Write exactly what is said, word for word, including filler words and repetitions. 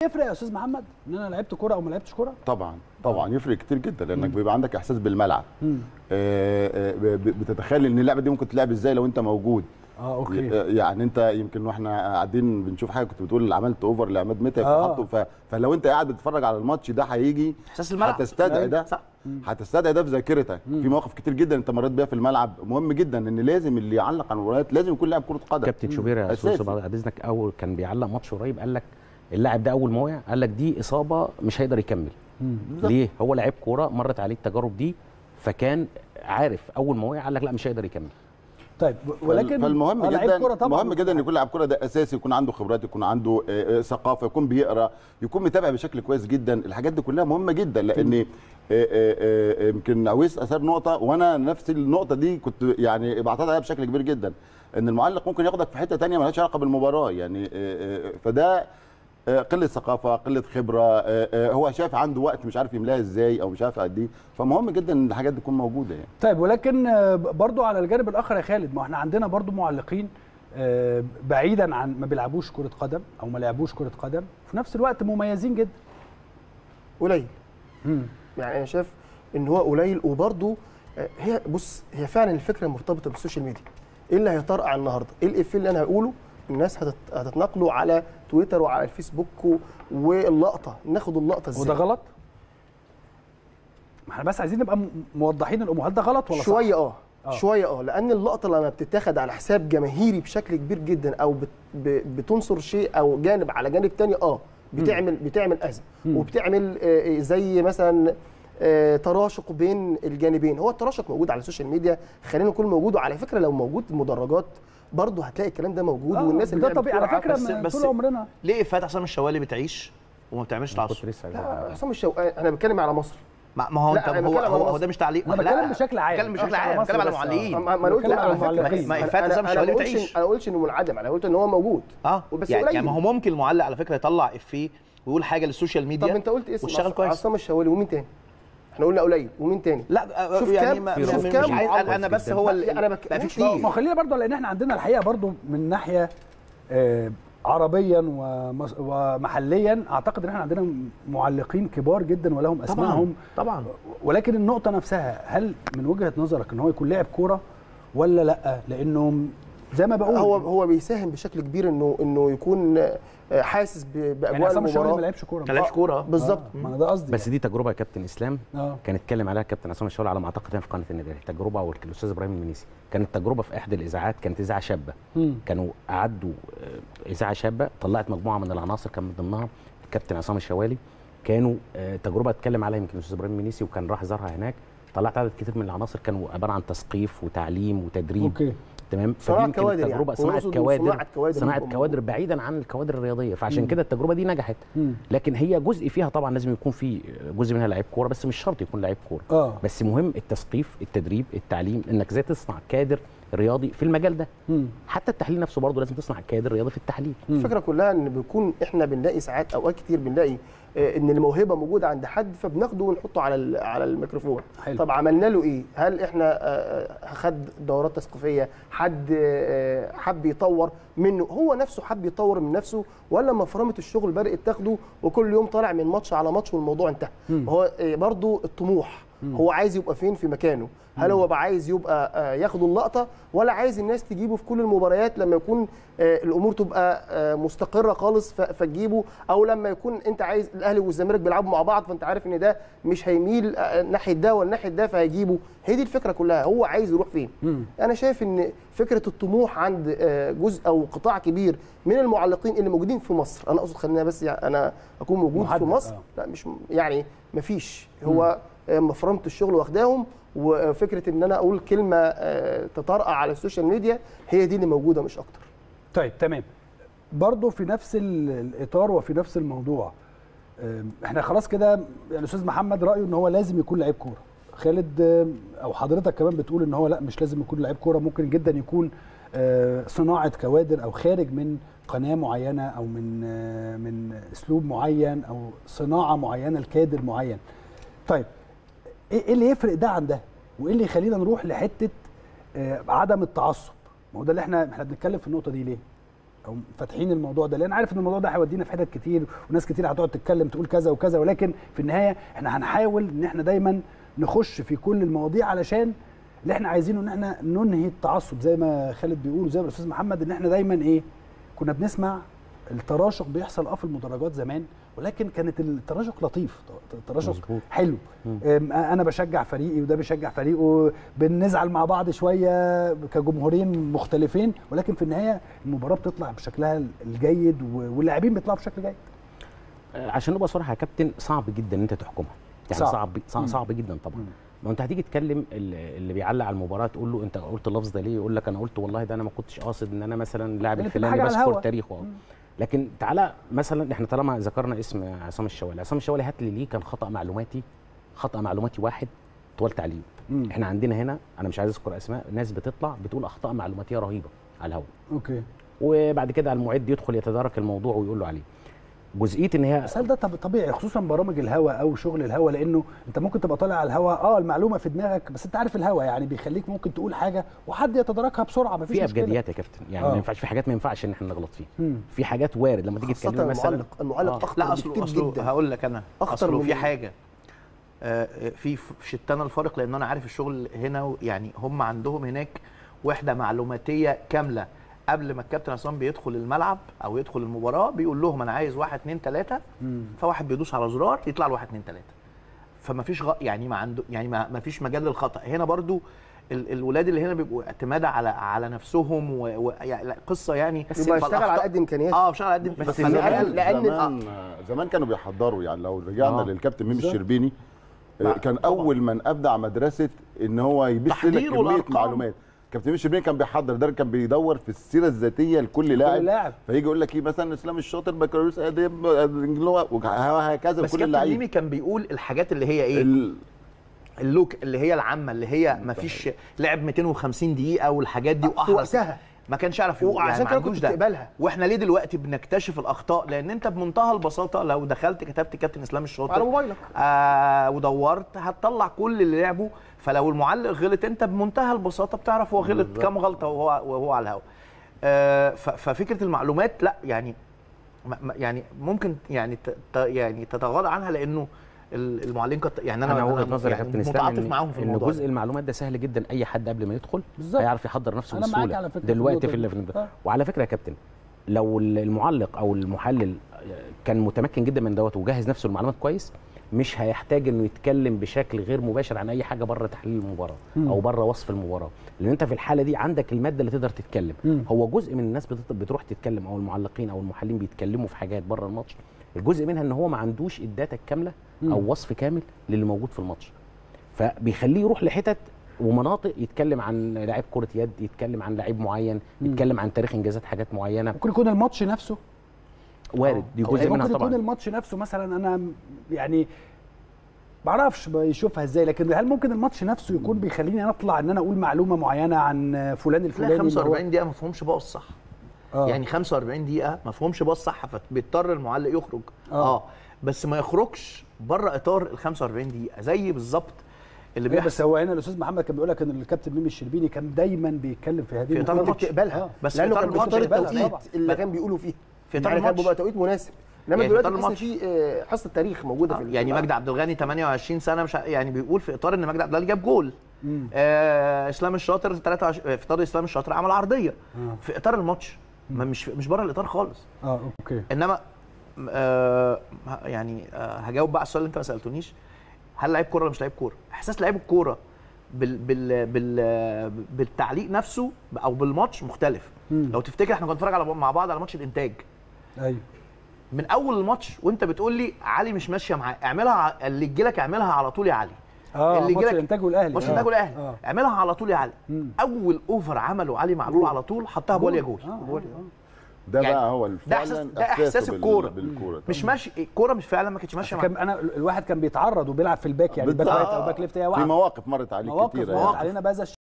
يفرق يا استاذ محمد ان انا لعبت كوره او ما لعبتش كوره؟ طبعا طبعا يفرق كتير جدا، لانك بيبقى عندك احساس بالملعب. آه آه بتتخيل ان اللعبه دي ممكن تلعب ازاي لو انت موجود. اه اوكي. يعني انت يمكن واحنا قاعدين بنشوف حاجه كنت بتقول عملت اوفر لعماد متعب آه. فلو انت قاعد بتتفرج على الماتش ده هيجي احساس الملعب، هتستدعي ده صح، هتستدعي ده في ذاكرتك. في مواقف كتير جدا انت مريت بيها في الملعب. مهم جدا ان لازم اللي يعلق على المباريات لازم يكون لاعب كره قدم. كابتن شوبير يا استاذ بعد اذنك، اول كان بيعلق ماتش قريب قال لك اللاعب ده اول ما وقع قال لك دي اصابه مش هيقدر يكمل. ليه؟ هو لعيب كوره مرت عليه التجارب دي، فكان عارف اول ما وقع قال لك لا مش هيقدر يكمل. طيب ولكن فالمهم جدا مهم جدا ان يكون لاعب كوره ده اساسي، يكون عنده خبرات، يكون عنده ثقافه، يكون بيقرا، يكون متابع بشكل كويس جدا. الحاجات دي كلها مهمه جدا، لان يمكن عويس اثار نقطه وانا نفس النقطه دي كنت يعني بعترض عليها بشكل كبير جدا، ان المعلق ممكن ياخدك في حته ثانيه مالهاش علاقه بالمباراه. يعني فده قله ثقافه، قله خبره، هو شايف عنده وقت مش عارف يملاها ازاي او مش عارف قد ايه. فمهم جدا ان الحاجات دي تكون موجوده يعني. طيب ولكن برضو على الجانب الاخر يا خالد، ما احنا عندنا برضو معلقين بعيدا عن ما بيلعبوش كره قدم او ما لعبوش كره قدم في نفس الوقت مميزين جدا. قليل. يعني انا شايف ان هو قليل. وبرضو هي بص، هي فعلا الفكره مرتبطه بالسوشيال ميديا. ايه اللي هيطرقع النهارده؟ ايه الافيه اللي انا هقوله الناس هتتناقله على تويتر وعلى الفيسبوك، واللقطه ناخد اللقطه ازاي؟ وده غلط؟ ما احنا بس عايزين نبقى موضحين الامور، هل ده غلط ولا شويه اه اه شويه اه لان اللقطه لما بتتاخد على حساب جماهيري بشكل كبير جدا، او بت بتنصر شيء او جانب على جانب ثاني، اه بتعمل م. بتعمل ازمه، وبتعمل آه زي مثلا آه تراشق بين الجانبين. هو التراشق موجود على السوشيال ميديا، خلينا نكون موجود. وعلى فكره لو موجود في المدرجات برضه هتلاقي الكلام ده موجود. آه والناس اللي ده طبيعي على فكره بس من طول عمرنا. ليه افات عصام الشوالي بتعيش وما بتعملش تعصب؟ لا عصام الشوالي انا بتكلم على مصر. ما هو انت هو هو, هو ده مش تعليق. انا بتكلم بشكل عام، بتكلم بشكل عام، بتكلم على المعلقين. ما انا قلت على المعلقين. ما افات عصام الشوالي بتعيش. انا ما قلتش انه منعدم، انا قلت ان هو موجود. اه بس يعني, يعني ما هو ممكن المعلق على فكره يطلع افيه ويقول حاجه للسوشيال ميديا. طب انت قلت اسم عصام الشوالي ومين تاني؟ احنا قلنا قليل ومين تاني؟ لا شوف يعني كام ما شوف كام انا بس هو انا بك... في كتير. ما خلينا برضه، لان احنا عندنا الحقيقه برضه من ناحيه آه عربيا ومحليا اعتقد ان احنا عندنا معلقين كبار جدا ولهم اسمائهم طبعا, طبعا. ولكن النقطه نفسها، هل من وجهه نظرك ان هو يكون لاعب كوره ولا لا؟ لانه زي ما بقول هو هو بيساهم بشكل كبير انه انه يكون حاسس باجواء يعني عصام الشوالي ما لعبش كوره ما لعبش كوره بالظبط. آه. ما انا ده قصدي. بس دي تجربه يا كابتن اسلام آه. كان اتكلم عليها كابتن عصام الشوالي على ما اعتقد في قناه النادي الاهلي، تجربه او الاستاذ ابراهيم المنيسي، كانت تجربه في احدى الاذاعات، كانت اذاعه شابه. م. كانوا اعدوا اذاعه شابه طلعت مجموعه من العناصر كان من ضمنها الكابتن عصام الشوالي. كانوا تجربه اتكلم عليها يمكن الاستاذ ابراهيم المنيسي وكان راح زارها هناك. طلعت عدد كتير من العناصر كانوا عباره عن تثقيف وتعليم وتدريب. اوكي تمام. صناعه كوادر تجربه يعني. صناعه كوادر صناعه كوادر, صناعة كوادر بعيدا عن الكوادر الرياضيه، فعشان كده التجربه دي نجحت. مم. لكن هي جزء فيها طبعا لازم يكون في جزء منها لعيب كوره، بس مش شرط يكون لعيب كوره. آه. بس مهم التثقيف، التدريب، التعليم، انك ازاي تصنع كادر رياضي في المجال ده. مم. حتى التحليل نفسه برضه لازم تصنع كادر رياضي في التحليل. مم. الفكره كلها ان بيكون احنا بنلاقي ساعات اوقات كتير بنلاقي ان الموهبه موجوده عند حد فبناخده ونحطه على على الميكروفون. حلو. طب عملنا له ايه؟ هل احنا خد دورات تثقيفيه؟ حد حب يطور منه؟ هو نفسه حب يطور من نفسه، ولا مفرمه الشغل بدات تاخده وكل يوم طالع من ماتش على ماتش والموضوع انتهى؟ هو برضو الطموح، مم. هو عايز يبقى فين في مكانه؟ هل هو بقى عايز يبقى ياخد اللقطه، ولا عايز الناس تجيبه في كل المباريات لما يكون الامور تبقى مستقره خالص فتجيبه، او لما يكون انت عايز الاهلي والزمالك بيلعبوا مع بعض فانت عارف ان ده مش هيميل ناحيه ده ولا ناحيه ده فهيجيبه؟ هي دي الفكره كلها، هو عايز يروح فين؟ مم. انا شايف ان فكره الطموح عند جزء او قطاع كبير من المعلقين اللي موجودين في مصر، انا اقصد خلينا بس يعني انا اكون موجود في مصر. آه. لا مش يعني مفيش، هو مفرمه الشغل واخداهم، وفكره ان انا اقول كلمه تطرقع على السوشيال ميديا هي دي اللي موجوده مش اكتر. طيب تمام. برضه في نفس الاطار وفي نفس الموضوع، احنا خلاص كده يعني الاستاذ محمد رايه ان هو لازم يكون لعيب كوره. خالد او حضرتك كمان بتقول ان هو لا مش لازم يكون لعيب كوره، ممكن جدا يكون صناعه كوادر او خارج من قناه معينه او من من اسلوب معين او صناعه معينه لكادر معين. طيب ايه اللي يفرق ده عن ده؟ وايه اللي يخلينا نروح لحته عدم التعصب؟ ما هو ده اللي احنا احنا بنتكلم في النقطه دي ليه؟ او فاتحين الموضوع ده، لان عارف ان الموضوع ده هيودينا في حتت كتير وناس كتير هتقعد تتكلم تقول كذا وكذا، ولكن في النهايه احنا هنحاول ان احنا دايما نخش في كل المواضيع علشان اللي احنا عايزينه ان احنا ننهي التعصب زي ما خالد بيقول وزي ما الاستاذ محمد، ان احنا دايما ايه كنا بنسمع التراشق بيحصل اه في المدرجات زمان، ولكن كانت التراشق لطيف، التراشق حلو. انا بشجع فريقي وده بيشجع فريقه، بنزعل مع بعض شويه كجمهورين مختلفين، ولكن في النهايه المباراه بتطلع بشكلها الجيد واللاعبين بيطلعوا بشكل جيد. عشان نبقى صراحه يا كابتن، صعب جدا ان انت تحكمها، يعني صعب صعب, صعب, صعب جدا طبعا. ما انت هتيجي تكلم اللي بيعلق على المباراه تقول له انت قلت اللفظ ده ليه؟ يقول لك انا قلت والله ده انا ما كنتش قاصد ان انا مثلا لاعب الفلاني بذكر تاريخه. لكن تعالى مثلا احنا طالما ذكرنا اسم عصام الشوالي، عصام الشوالي هات لي ليه كان خطا معلوماتي، خطا معلوماتي واحد طوال تعليم. مم. احنا عندنا هنا انا مش عايز اذكر اسماء، ناس بتطلع بتقول اخطاء معلوماتيه رهيبه على الهواء. اوكي. وبعد كده المعد يدخل يتدارك الموضوع ويقول له عليه. جزئيه ان هي بس هل ده طبيعي خصوصا برامج الهوا او شغل الهوا؟ لانه انت ممكن تبقى طالع على الهوا اه المعلومه في دماغك، بس انت عارف الهوا يعني بيخليك ممكن تقول حاجه وحد يتداركها بسرعه، مفيش في مشكله. ابجديات يا كابتن، يعني آه. ما ينفعش، في حاجات ما ينفعش ان احنا نغلط فيها. مم. في حاجات وارد لما تيجي تتكلم مثلا المعلق المعلق آه. اخطر لا اصله اصله هقول لك انا اخطر في حاجه آه في شتان الفرق، لان انا عارف الشغل هنا، يعني هم عندهم هناك وحده معلوماتيه كامله قبل ما الكابتن عصام بيدخل الملعب او يدخل المباراه بيقول لهم انا عايز واحد اتنين تلاته، فواحد بيدوس على زرار يطلع له واحد اتنين تلاته، فما فيش غ... يعني ما عنده يعني ما, ما فيش مجال للخطا. هنا برضو ال... الولاد اللي هنا بيبقوا اعتماد على على نفسهم و... و... يعني قصه يعني بس بيشتغل على قد امكانياته. اه بيشتغل على قد بس لان لان زمان, زمان كانوا بيحضروا، يعني لو رجعنا آه. للكابتن ميمي الشربيني كان اول من ابدع مدرسه ان هو يبث لك كميه معلومات. كابتن ميمي الشربيني كان بيحضر ده، كان بيدور في السيره الذاتيه لكل لاعب، فيجي يقول لك ايه مثلا اسلام الشاطر بكالوريوس ادب وهكذا. بس كل اللعيبه ميمي كان بيقول الحاجات اللي هي ايه ال... اللوك اللي هي العامه اللي هي ما فيش لعب مئتين وخمسين دقيقه والحاجات دي واحرص ما كانش يعرف يقول، وعشان كده كنت تقبلها. واحنا ليه دلوقتي بنكتشف الاخطاء؟ لان انت بمنتهى البساطه لو دخلت كتبت كابتن اسلام الشاطر على موبايلك آه ودورت هتطلع كل اللي لعبه، فلو المعلق غلط انت بمنتهى البساطه بتعرف هو غلط كام غلطه وهو وهو على الهواء. آه ففكره المعلومات لا يعني يعني ممكن يعني يعني تتغاضى عنها، لانه المعلقين يعني انا انا وجهه نظري يا يعني كابتن متعاطف معاهم في الموضوع. ان جزء المعلومات ده سهل جدا، اي حد قبل ما يدخل بالزبط. هيعرف يحضر نفسه أنا بسهوله دلوقتي في الليفل ده. وعلى فكره يا كابتن لو المعلق او المحلل كان متمكن جدا من دوت وجهز نفسه المعلومات كويس، مش هيحتاج انه يتكلم بشكل غير مباشر عن اي حاجه بره تحليل المباراه م. او بره وصف المباراه، لان انت في الحاله دي عندك الماده اللي تقدر تتكلم. م. هو جزء من الناس بتروح تتكلم او المعلقين او المحللين بيتكلموا في حاجات بره الماتش، الجزء منها ان هو ما عندوش الداتا الكامله او وصف كامل للي موجود في الماتش، فبيخليه يروح لحتت ومناطق يتكلم عن لاعب كره يد، يتكلم عن لاعب معين، يتكلم عن تاريخ انجازات حاجات معينه. ممكن يكون الماتش نفسه وارد، دي جزء منها طبعا. ممكن يكون الماتش نفسه مثلا انا يعني ما اعرفش بيشوفها ازاي، لكن هل ممكن الماتش نفسه يكون بيخليني اطلع ان انا اقول معلومه معينه عن فلان الفلاني؟ لا خمسة وأربعين دقيقه ما فهمش بقى الصح. آه. يعني خمسة وأربعين دقيقه ما فهمش بقى الصح، فبيضطر المعلق يخرج اه, آه. بس ما يخرجش بره اطار ال خمسة وأربعين دقيقه زي بالظبط اللي بيحصل. بس هو هنا الاستاذ محمد كان بيقول لك ان الكابتن ميمي الشربيني كان دايما بيتكلم في هذه في اطار الماتش تقبلها آه. بس لانه كان بيختار التوقيت اللي كان بيقولوا فيه في اطار الماتش، كان بيبقى توقيت مناسب. انما يعني دلوقتي في حصه تاريخ موجوده آه. في يعني مجدي عبد الغني ثمانية وعشرين سنه مش يعني بيقول في اطار ان مجدي عبد الغني جاب جول، آه اسلام الشاطر ثلاثة وعشرين في اطار اسلام الشاطر عمل عرضيه آه. في اطار الماتش، ما مش مش بره الاطار خالص. اه اوكي. انما آه يعني آه هجاوب بقى على السؤال اللي انت ما سالتونيش، هل لعيب كوره ولا مش لعيب كوره؟ احساس لعيب الكوره بال بال بال بالتعليق نفسه او بالماتش مختلف. مم. لو تفتكر احنا كنا بنتفرج على مع بعض على ماتش الانتاج. ايوه. من اول الماتش وانت بتقول لي علي مش ماشيه معاه، اعملها اللي تجي لك اعملها على طول يا علي. اه اللي ماتش الانتاج والاهلي. ماتش الانتاج والاهلي آه. اعملها على طول يا علي. مم. اول اوفر عمله علي معلول على طول حطها بوليا جول. آه. آه. آه. ده يعني بقى هو فعلا ده احساس الكوره مش ماشي، الكوره مش فعلا ما كانتش ماشيه معاه. انا الواحد كان بيتعرض وبيلعب في الباك يعني باك رايت او باك ليفت، هي في مواقف مرت عليه كتير مواقف مرت علينا بهذا